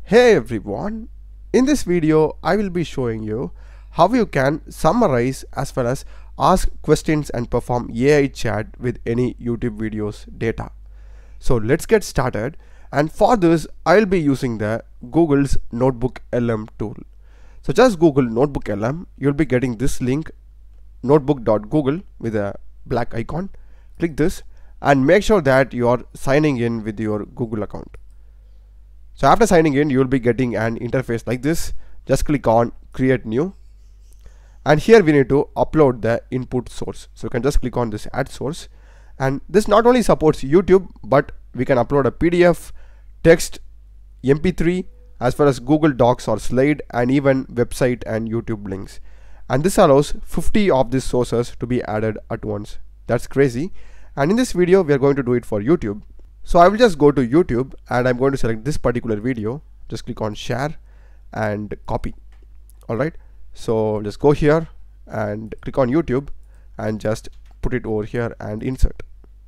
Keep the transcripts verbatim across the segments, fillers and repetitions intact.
Hey everyone, in this video I will be showing you how you can summarize as well as ask questions and perform A I chat with any YouTube videos data. So let's get started, and for this I will be using the Google's NotebookLM tool. So just Google NotebookLM, you'll be getting this link notebook dot google with a black icon. Click this and make sure that you are signing in with your Google account. So after signing in, you will be getting an interface like this. Just click on create new, and here we need to upload the input source. So you can just click on this add source, and this not only supports YouTube, but we can upload a P D F, text, M P three, as well as Google Docs or slide, and even website and YouTube links. And this allows fifty of these sources to be added at once. That's crazy. And in this video we are going to do it for YouTube. So I will just go to YouTube and I'm going to select this particular video. Just click on share and copy. Alright, so just go here and click on YouTube and just put it over here and insert.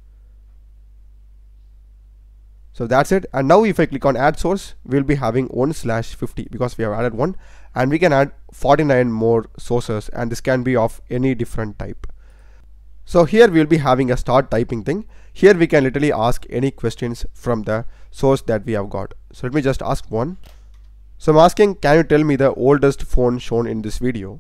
So that's it. And now if I click on add source, we'll be having one slash fifty because we have added one, and we can add forty-nine more sources, and this can be of any different type. So here we'll be having a start typing thing. Here we can literally ask any questions from the source that we have got. So let me just ask one. So I'm asking, can you tell me the oldest phone shown in this video?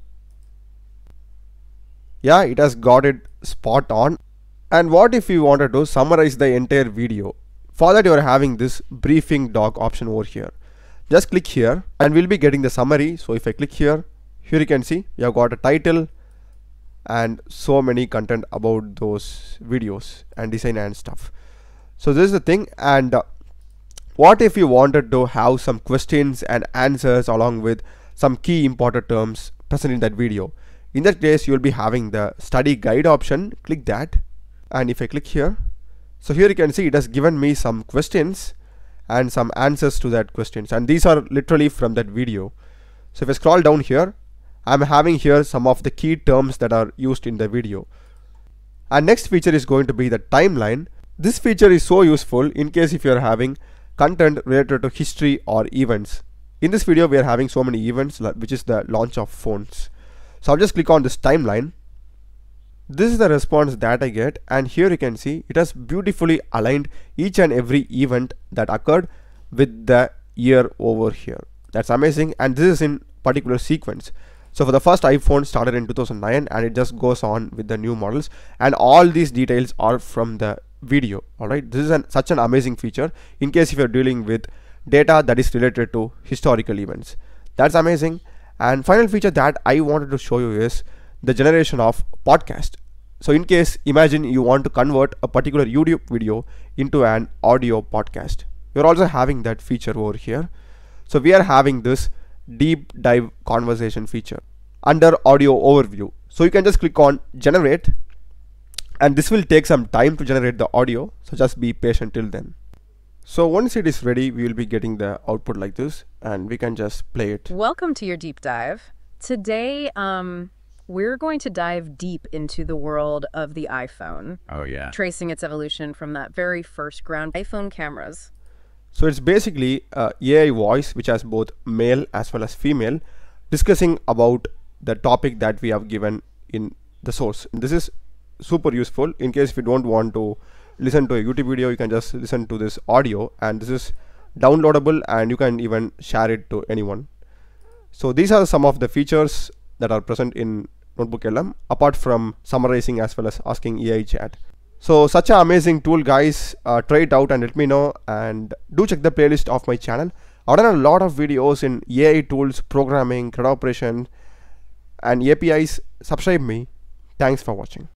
Yeah, it has got it spot on. And what if you wanted to summarize the entire video? For that you are having this briefing doc option over here. Just click here and we'll be getting the summary. So if I click here, here you can see you have got a title and so many content about those videos and design and stuff. So this is the thing. And uh, what if you wanted to have some questions and answers along with some key important terms present in that video? In that case, you will be having the study guide option. Click that, and if I click here, so here you can see it has given me some questions and some answers to that questions, and these are literally from that video. So if I scroll down here, I'm having here some of the key terms that are used in the video. And next feature is going to be the timeline. This feature is so useful in case if you're having content related to history or events. In this video we are having so many events, which is the launch of phones. So I'll just click on this timeline. This is the response that I get, and here you can see it has beautifully aligned each and every event that occurred with the year over here. That's amazing, and this is in particular sequence. So for the first iPhone started in two thousand nine, and it just goes on with the new models, and all these details are from the video. Alright, this is an, such an amazing feature in case if you're dealing with data that is related to historical events. That's amazing. And final feature that I wanted to show you is the generation of podcast. So in case, imagine you want to convert a particular YouTube video into an audio podcast, you're also having that feature over here. So we are having this deep dive conversation feature under audio overview. So you can just click on generate, and this will take some time to generate the audio, so just be patient till then. So once it is ready, we will be getting the output like this, and we can just play it. Welcome to your deep dive. Today um we're going to dive deep into the world of the iPhone. Oh yeah. Tracing its evolution from that very first ground iPhone cameras. So it's basically a A I voice which has both male as well as female, discussing about the topic that we have given in the source. And this is super useful in case if you don't want to listen to a YouTube video, you can just listen to this audio, and this is downloadable and you can even share it to anyone. So these are some of the features that are present in NotebookLM, apart from summarizing as well as asking A I chat. So such an amazing tool, guys. Uh, try it out and let me know, and do check the playlist of my channel. I've done a lot of videos in A I tools, programming, CRUD operation, and A P Is. Subscribe me. Thanks for watching.